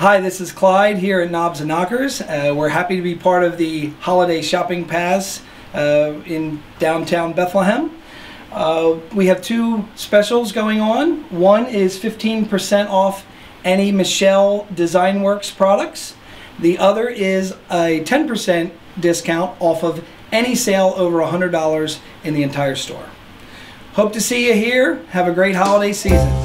Hi, this is Clyde here at Knobs and Knockers. We're happy to be part of the Holiday Shopping Pass in Downtown Bethlehem. We have two specials going on. One is 15% off any Michelle Design Works products. The other is a 10% discount off of any sale over $100 in the entire store. Hope to see you here. Have a great holiday season.